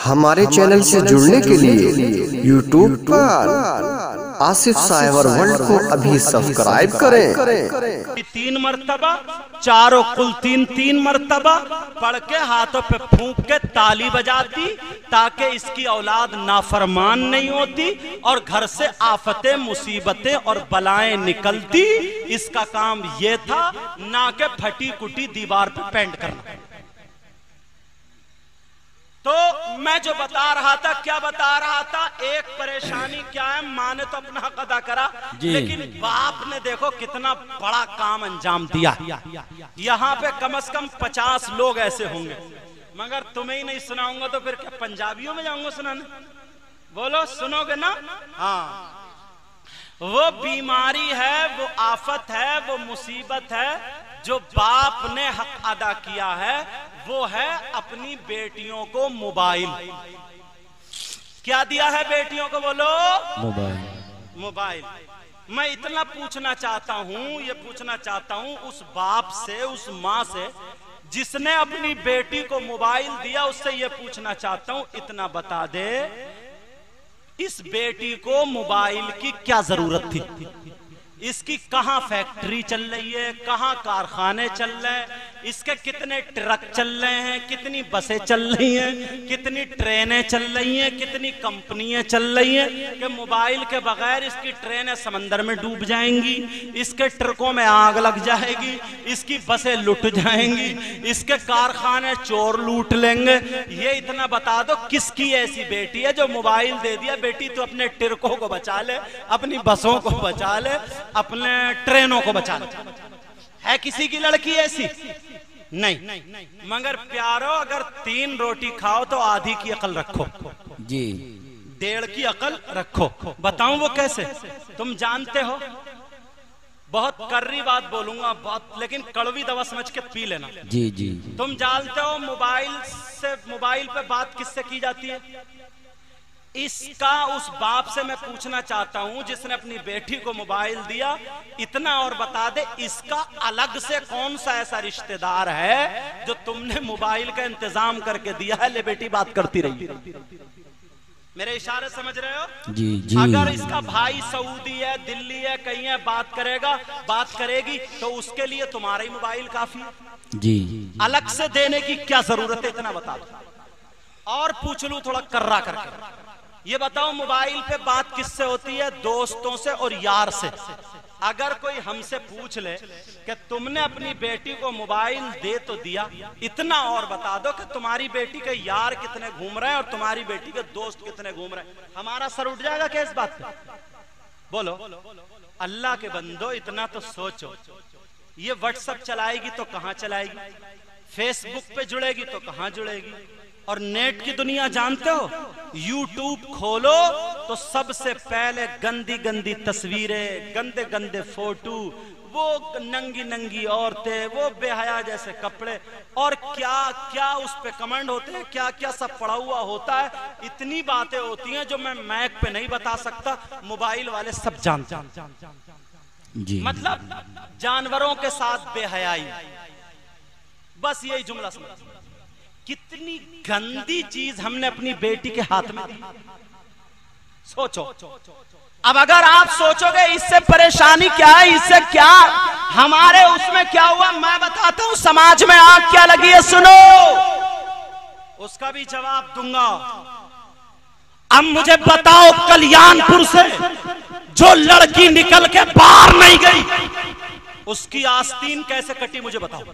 हमारे चैनल से जुड़ने के लिए यूट्यूब पर आसिफ साइबर वर्ल्ड को अभी सब्सक्राइब करें। 3 मरतबा चारों कुल 3 मरतबा पढ़ के हाथों पे फूंक के ताली बजाती ताकि इसकी औलाद नाफरमान नहीं होती और घर से आफतें मुसीबतें और बलाएं निकलती। इसका काम ये था, ना के फटी कुटी दीवार पे पेंट करना। तो मैं जो बता रहा था, क्या बता रहा था, एक परेशानी क्या है, माँ ने तो अपना हक अदा करा लेकिन बाप ने देखो कितना बड़ा काम अंजाम दिया। यहाँ पे कम से कम 50 लोग ऐसे होंगे, मगर तुम्हें ही नहीं सुनाऊंगा तो फिर क्या पंजाबियों में जाऊंगा सुनाने? बोलो, सुनोगे ना? हाँ, वो बीमारी है, वो आफत है, वो मुसीबत है जो बाप ने हक अदा किया है, वो है अपनी बेटियों को मोबाइल। क्या दिया है बेटियों को? बोलो, मोबाइल। मैं इतना पूछना चाहता हूं, ये पूछना चाहता हूं उस बाप से, उस माँ से जिसने अपनी बेटी को मोबाइल दिया, उससे ये पूछना चाहता हूं, इतना बता दे, इस बेटी को मोबाइल की क्या जरूरत थी? इसकी कहां फैक्ट्री चल रही है, कहां कारखाने चल रहे हैं, इसके कितने ट्रक चल रहे हैं, कितनी बसें चल रही हैं, कितनी ट्रेनें चल रही हैं, कितनी कंपनियां चल रही हैं कि मोबाइल के बगैर इसकी ट्रेनें समंदर में डूब जाएंगी, इसके ट्रकों में आग लग जाएगी, इसकी बसें लुट जाएंगी, इसके कारखाने चोर लूट लेंगे। ये इतना बता दो, किसकी ऐसी बेटी है जो मोबाइल दे दिया, बेटी तो अपने ट्रकों को बचा ले, अपनी बसों को बचा ले, अपने ट्रेनों को बचा ले। है किसी की लड़की ऐसी? नहीं। मगर प्यारो, अगर 3 रोटी खाओ तो आधी की अकल रखो जी, 1.5 की अकल रखो। बताऊं वो कैसे? तुम जानते हो, बहुत कर्री बात बोलूंगा बहुत, लेकिन कड़वी दवा समझ के पी लेना। जी जी। तुम जानते हो मोबाइल पे बात किससे की जाती है? इसका उस बाप से मैं पूछना चाहता हूं जिसने अपनी बेटी को मोबाइल दिया। इतना और बता दे, इसका अलग से कौन सा ऐसा रिश्तेदार है जो तुमने मोबाइल का इंतजाम करके दिया है, ले बेटी बात करती रही? मेरे इशारे समझ रहे हो? जी जी। अगर इसका भाई सऊदी है, दिल्ली है, कहीं है, बात करेगी तो उसके लिए तुम्हारा ही मोबाइल काफी है जी। अलग से देने की क्या जरूरत है? इतना बता दो। और पूछ लूं थोड़ा कर्रा करके, ये बताओ मोबाइल पे बात किससे होती है? दोस्तों से और यार से। अगर कोई हमसे पूछ ले कि तुमने अपनी बेटी को मोबाइल दे तो दिया, इतना और बता दो कि तुम्हारी बेटी के यार कितने घूम रहे हैं और तुम्हारी बेटी के दोस्त कितने घूम रहे हैं, हमारा सर उठ जाएगा क्या इस बात पे? बोलो अल्लाह के बंदो, इतना तो सोचो। ये व्हाट्सएप चलाएगी तो कहां चलाएगी, फेसबुक पे जुड़ेगी तो कहां जुड़ेगी, और नेट की दुनिया जानते हो, यूट्यूब खोलो तो सबसे पहले गंदी गंदी तस्वीरें, गंदे गंदे फोटो, वो नंगी नंगी औरतें, वो बेहया जैसे कपड़े, और क्या क्या उस पे कमेंट होते हैं, क्या क्या सब पड़ा हुआ होता है। इतनी बातें होती हैं जो मैं मैक पे नहीं बता सकता, मोबाइल वाले सब जानते हैं। मतलब जानवरों के साथ बेहयाई, बस यही जुमला समझ। कितनी गंदी चीज हमने अपनी बेटी के हाथ में दी, सोचो। अब अगर आप सोचोगे इससे परेशानी क्या है, इससे क्या हमारे उसमें क्या हुआ, मैं बताता हूं समाज में आग क्या लगी है, सुनो, उसका भी जवाब दूंगा। अब मुझे बताओ, कल्याणपुर से जो लड़की निकल के बाहर नहीं गई, उसकी आस्तीन कैसे कटी, मुझे बताओ।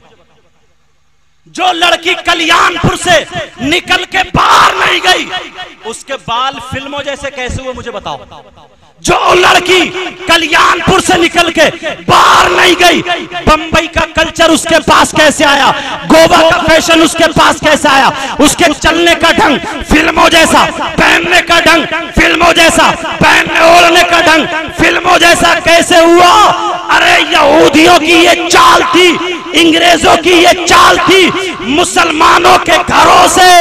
जो लड़की कल्याणपुर से निकल के बाहर नहीं गई, उसके बाल फिल्मों जैसे कैसे हुए, मुझे बताओ। जो लड़की कल्याणपुर से निकल के बाहर नहीं गई, बंबई का कल्चर उसके पास कैसे आया, गोवा का फैशन उसके पास कैसे आया, उसके चलने का ढंग फिल्मों जैसा, पहनने का ढंग फिल्मों जैसा, पहनने ओढ़ने का ढंग फिल्मों जैसा कैसे हुआ? अरे यहूदियों की ये चाल थी, अंग्रेजों की ये चाल थी, मुसलमानों के घरों से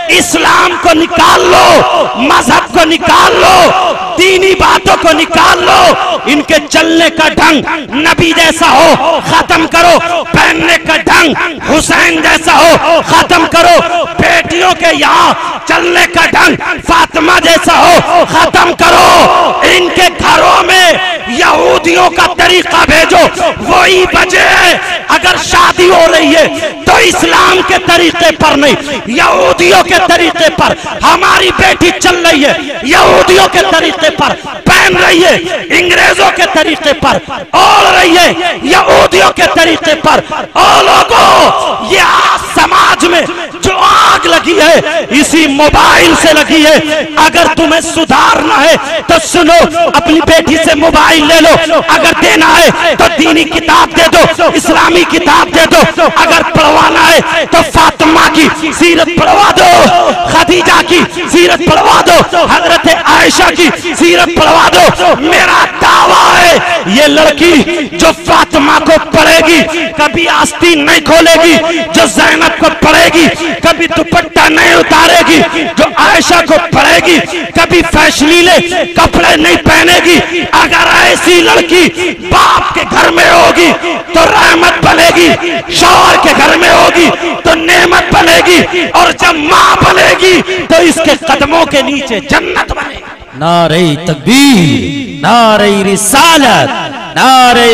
इस्लाम को निकाल लो, मजहब को निकाल लो, दीनी बातों को निकाल लो, इनके चलने का ढंग नबी जैसा हो, खत्म करो। पहनने का ढंग हुसैन जैसा हो, खत्म करो। बेटियों के यहाँ चलने का ढंग फातिमा जैसा हो, खत्म करो। इनके घरों में यहूदियों का तरीका भेजो, वही बजे। अगर शादी हो रही है तो इस्लाम के तरीके पर नहीं, यहूदियों के तरीके पर। हमारी बेटी चल रही है यहूदियों के तरीके पर, पहन रही है अंग्रेजों के तरीके पर, ओढ़ रही है यहूदियों के तरीके पर। ओ लोगों, ये समाज में जो आग लगी है इसी मोबाइल से लगी है। अगर तुम्हें सुधारना है तो सुनो, अपनी बेटी से मोबाइल ले लो। अगर देना है तो दीनी किताब दे दो, इस्लामी किताब दे दो। अगर पढ़वाना है तो फातिमा की सीरत पढ़वा दो, खदीजा की सीरत पढ़वा दो, हजरत आयशा की सीरत पढ़वा दो। मेरा दावा है ये लड़की जो फातिमा को पढ़ेगी कभी आस्तीन नहीं खोलेगी, जो ज़ैनब को पढ़ेगी कभी दुपट्टा नहीं उतारेगी, जो आयशा को पढ़ेगी कभी फैशनीले कपड़े नहीं पहनेगी। अगर ऐसी लड़की बाप के घर में होगी तो रहमत बनेगी, शौहर के घर में होगी तो नेमत बनेगी, और जब माँ बनेगी तो इसके कदमों के नीचे जन्नत बनेगी। नारे तकबीर, नारे रिसालत, नारे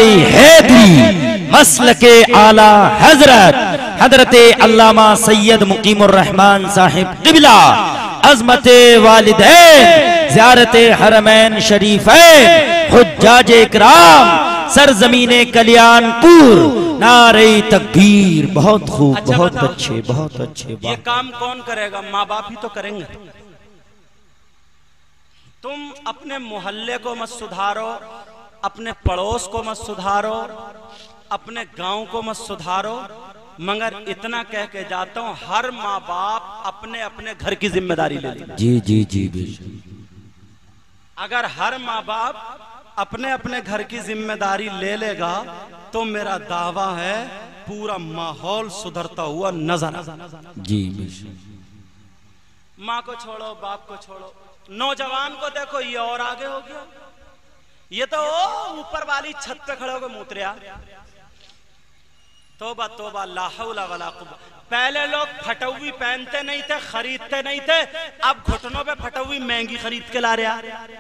हैदरी, मसलके आला हजरत हजरत अल्लामा सैयद मुकीमुर रहमान साहिब क़िबला, अज़मते वालिदैन, ज़ियारते हरमैन शरीफैन, हुज्जाज इकराम, सरजमीने कल्याणपुर। नारे तकबीर। बहुत खूब, अच्छा, बहुत बताओ, अच्छे, बहुत अच्छे। ये काम कौन करेगा? माँ बाप ही तो करेंगे। तुम अपने मोहल्ले को मत सुधारो, अपने पड़ोस को मत सुधारो, अपने गांव को मत सुधारो, मगर इतना कह के जाता हूं, हर माँ बाप अपने अपने घर की जिम्मेदारी ले लेगा। जी जी जी बेशक। अगर हर माँ बाप अपने अपने घर की जिम्मेदारी ले लेगा तो मेरा दावा है पूरा माहौल सुधरता हुआ नजर। जी बेशक। माँ को छोड़ो, बाप को छोड़ो, नौजवान को देखो, ये और आगे हो गया। ये तो ऊपर वाली छत पे खड़े होकर मूत्रिया। तोबा तोबा, ला हौला वला कुव्वा। पहले लोग फटौवी पहनते नहीं थे, खरीदते नहीं थे, अब घुटनों पे फटौवी महंगी खरीद के ला रहा।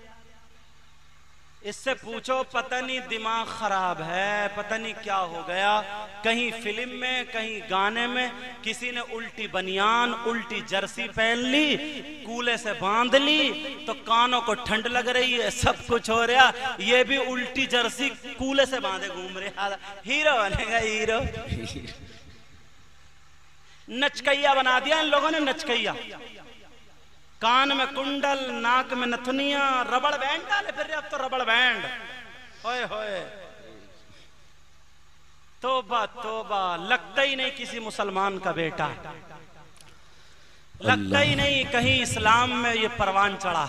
इससे पूछो, पता नहीं दिमाग खराब है, पता नहीं क्या हो गया। कहीं फिल्म में, कहीं गाने में किसी ने उल्टी बनियान, उल्टी जर्सी पहन ली, कूले से बांध ली तो कानों को ठंड लग रही है, सब कुछ हो रहा। ये भी उल्टी जर्सी कूले से बांधे घूम रहा। हीरो बनेगा हीरो। नचकैया बना दिया इन लोगों ने, नचकैया। कान में कुंडल, नाक में नथुनिया, रबड़ बैंड डाले फिर। अब तो रबड़ बैंड, होए होए, तोबा तोबा। लगता ही नहीं किसी मुसलमान का बेटा, लगता ही नहीं कहीं इस्लाम में ये परवान चढ़ा,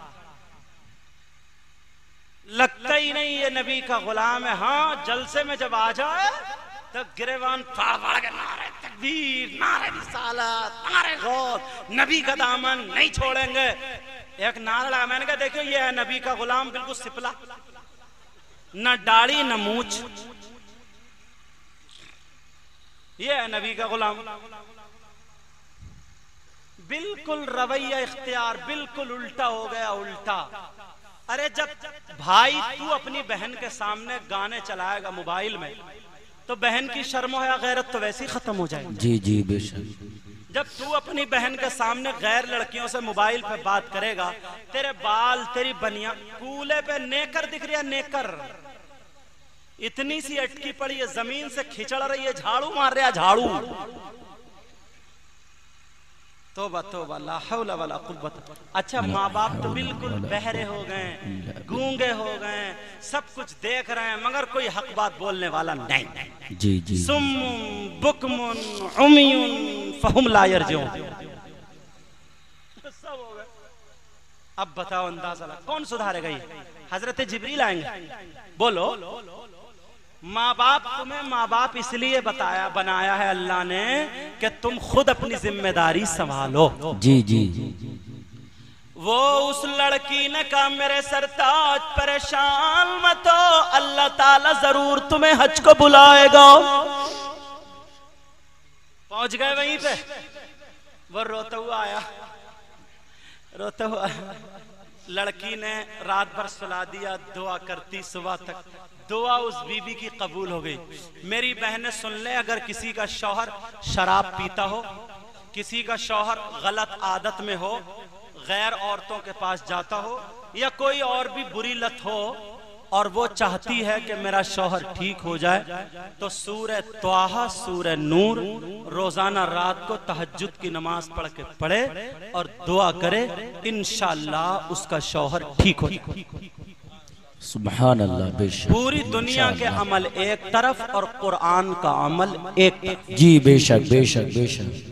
लगता ही नहीं ये नबी का गुलाम है। हाँ, जलसे में जब आ जाए तो गिरेवान फाड़ फाड़ के नारे तकबीर, नारे रिसालत, नारे गौर, नबी का दामन नहीं छोड़ेंगे। एक नारा लगा, मैंने कहा देखो ये है नबी का गुलाम, बिल्कुल सिपला, न दाढ़ी न मूछ, ये है नबी का गुलाम। बिल्कुल रवैया इख्तियार बिल्कुल उल्टा हो गया, उल्टा। अरे जब भाई तू अपनी बहन के सामने गाने चलाएगा मोबाइल में तो बहन की शर्म या गैरत तो वैसे ही खत्म हो जाएगी। जी जी बेशक। जब तू अपनी बहन के सामने गैर लड़कियों से मोबाइल पे बात करेगा, तेरे बाल, तेरी बनिया, कूले पे नेकर दिख रही है, नेकर इतनी सी अटकी पड़ी है, जमीन से खिंचड़ रही है, झाड़ू मार रहा है, झाड़ू। तोबा तोबा, ला हौला वला कुव्वत। अच्छा, माँ बाप तो बिल्कुल बहरे हो गए, गूंगे हो गए, सब कुछ देख रहे हैं मगर कोई हक बात बोलने वाला नहीं। जी जी। सुम्मुन बुकमुन उम्युन फहुम ला यरजून। सब हो गए। अब बताओ, अंदाजा लगा कौन सुधारेगा? ये हजरत जिब्रील आएंगे। बोलो, माँ बाप तुम्हें माँ बाप इसलिए बताया, बनाया है अल्लाह ने कि तुम खुद अपनी जिम्मेदारी संभालो। जी जी। वो उस लड़की ने कहा मेरे सरताज परेशान मत हो, अल्लाह ताला जरूर तुम्हें हज को बुलाएगा। पहुंच गए वहीं पे, वो रोता हुआ आया, रोता हुआ। लड़की ने रात भर सुला दिया, दुआ करती सुबह तक, दुआ उस बीबी की कबूल हो गई। मेरी बहनें सुन ले, अगर किसी का शौहर शराब पीता हो, किसी का शौहर गलत आदत में हो, गैर औरतों के पास जाता हो, या कोई और भी बुरी लत हो, और वो चाहती है कि मेरा शौहर ठीक हो जाए, तो सूरह त्वाहा, सूरह नूर रोजाना रात को तहज्जुद की नमाज पढ़ के पढ़े और दुआ करे, इंशाअल्लाह उसका शौहर ठीक हो जाए। सुभान अल्लाह। बेशक पूरी दुनिया के अमल एक तरफ और कुरान का अमल एक तरफ। जी बेशक बेशक बेशक।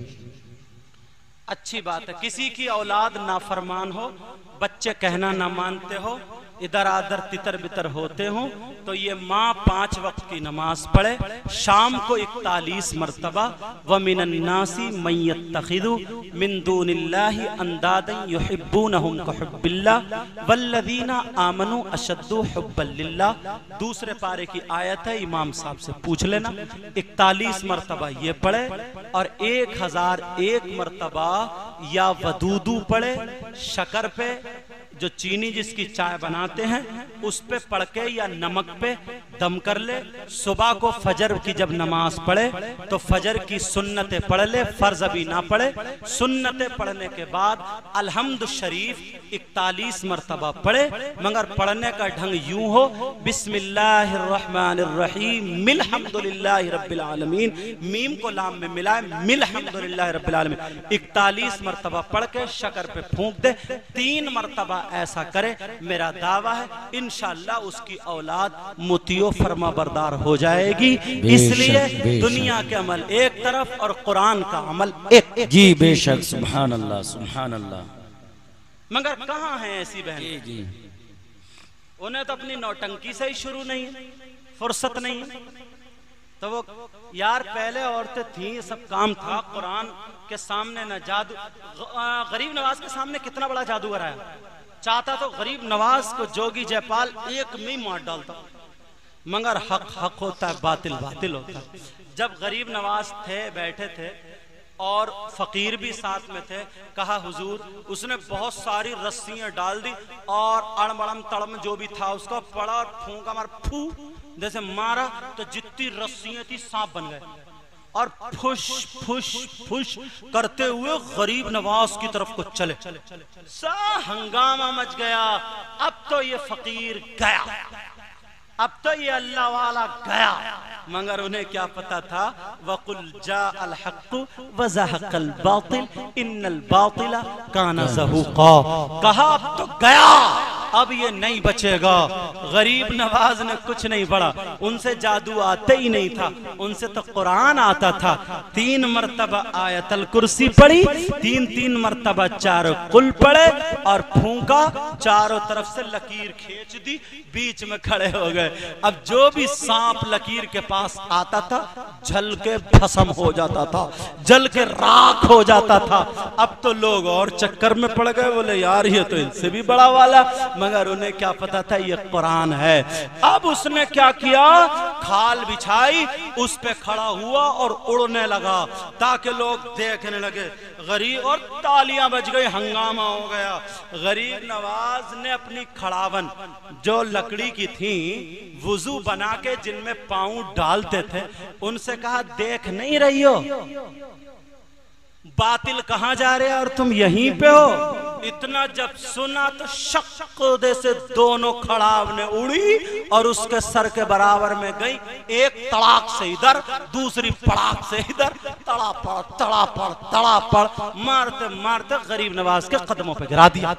अच्छी बात है, किसी की औलाद नाफरमान हो, बच्चे कहना ना मानते हो, इधर आधर तितर बितर होते हो, तो ये माँ 5 वक्त की नमाज पढ़े, शाम को 41 मरतबा, व मिनन्नासी मन यत्तखिदु मिन दूनिल्लाहि अंदादन युहिब्बूनहुम कहुब्बिल्लाह वल्लज़ीना आमनू अशद्दु हुब्बन लिल्लाह। दूसरे पारे की आयत है, इमाम साहब से पूछ लेना। 41 मरतबा ये पढ़े और 1001 मरतबा या वदूदू पढ़े, शक्कर पे जो चीनी जिसकी चाय बनाते हैं उस पे पढ़ के या नमक पे दम कर ले। सुबह को फजर की जब नमाज पढ़े तो फजर की सुन्नतें पढ़ ले, फर्ज अभी ना पढ़े। सुन्नतें पढ़ने के बाद अलहम्द शरीफ 41 मरतबा पढ़े, मगर पढ़ने का ढंग यूं हो, बिस्मिल्लाहिर्रहमानिर्रहीम मिल्हम्दुलिल्लाहि रब्बिल आलमीन, मीम को लाम में मिलाए, मिल्हम्दुलिल्लाहि रब्बिल आलमीन। 41 मरतबा पढ़ के शक्कर पे फूंक दे। 3 मरतबा ऐसा करे, मेरा दावा है इंशाअल्लाह उसकी औलाद मुतियो फरमा बरदार हो जाएगी। इसलिए दुनिया के अमल एक तरफ और कुरान का अमल एक। जी बेशक। सुभान अल्लाह सुभान अल्लाह। मगर कहाँ है ऐसी बहन? जी। उन्हें तो अपनी नौटंकी से ही शुरू नहीं है, फुर्सत नहीं है। तो वो यार पहले औरतें थी, सब काम था, कुरान के सामने न जादू। गरीब नवाज के सामने कितना बड़ा जादूगर आया, चाहता तो गरीब नवाज को जोगी जयपाल एक में मार डालता, मगर हक हक होता है, बातिल बातिल होता है। जब गरीब नवाज थे, बैठे थे और फकीर भी साथ में थे, कहा हुजूर, उसने बहुत सारी रस्सियां डाल दी और अड़मड़म तड़म जो भी था उसको पड़ा और फूंका, मार फू जैसे मारा तो जितनी रस्सियां थी सांप बन गए और फुश फुश फुश करते हुए गरीब नवाज की तरफ को चले। सा हंगामा मच गया। अब तो ये फकीर गया, अब तो ये अल्लाह वाला गया, मगर उन्हें क्या पता था, वकुल जा अल हक़्क़ु व ज़हक़ल बातिल इन्नल बातिला काना ज़हूक़ा। कहा अब तो गया, अब ये नहीं बचेगा। गरीब नवाज ने कुछ नहीं पढ़ा, उनसे जादू आते ही नहीं था, उनसे तो कुरान आता था। 3 मरतबा आयतल कुर्सी पढ़ी, 3 मरतबा चारों कुल पढ़े और फूंका, चारों तरफ से लकीर खींच दी, बीच में खड़े हो गए। अब जो भी सांप लकीर के पास आता था जल के भस्म हो जाता था, जल के राख हो जाता था। अब तो लोग और चक्कर में पड़ गए, बोले यार ये तो इनसे भी बड़ा वाला, मगर उन्हें क्या पता था ये कुरान है। अब उसने क्या किया, खाल बिछाई, उस पे खड़ा हुआ और उड़ने लगा ताकि लोग देखने लगे। गरीब और तालियां बज गई, हंगामा हो गया। गरीब नवाज ने अपनी खड़ावन जो लकड़ी की थी, वुजू बना के जिनमें पांव डालते थे, उनसे कहा देख नहीं रही हो बातिल कहां जा रहे हैं और तुम यहीं पे हो। इतना जब सुना तो शक्क़ से दोनों खड़ावने उड़ी और उसके सर के बराबर में गई। एक तड़ाक से इधर, दूसरी पड़ाक से इधर, तड़ापड़ तड़ापड़ तड़ापड़ मारते मारते गरीब नवाज के कदमों पे गिरा दिया।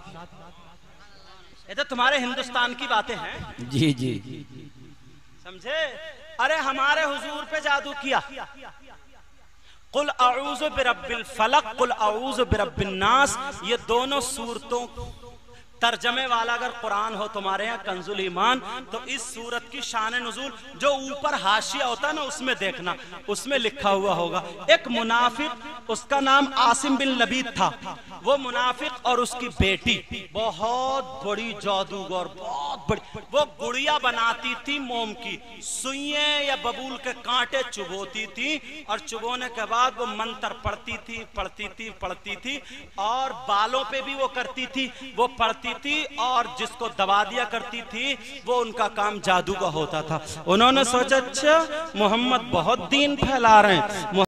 ये तो तुम्हारे हिंदुस्तान की बातें हैं। जी जी समझे? अरे हमारे हुजूर पे जादू किया। कुल अऊज़ु बिरब्बिल फलक, कुल अऊज़ु बिरब्बिन नास, ये दोनों सूरतों तर्जमे वाला अगर कुरान हो तुम्हारे यहाँ कंजुल ईमान, तो इस सूरत की शान नुज़ूल जो ऊपर हाशिया होता है ना, उसमें देखना, उसमें लिखा हुआ होगा एक मुनाफिक, उसका नाम आसिम बिन लबीद था। वो मुनाफिक और उसकी बेटी बहुत बड़ी जादूगर, बहुत बड़ी, वो गुड़िया बनाती थी मोम की, सुइयां या बबूल के कांटे चुभोती थी और चुभोने के बाद वो मंत्र पढ़ती थी पढ़ती थी पढ़ती थी, और बालों पे भी वो करती थी, वो पढ़ती थी और जिसको दबा दिया करती थी, वो उनका काम जादू का होता था। उन्होंने सोचा अच्छा मोहम्मद बहुत दीन फैला रहे हैं,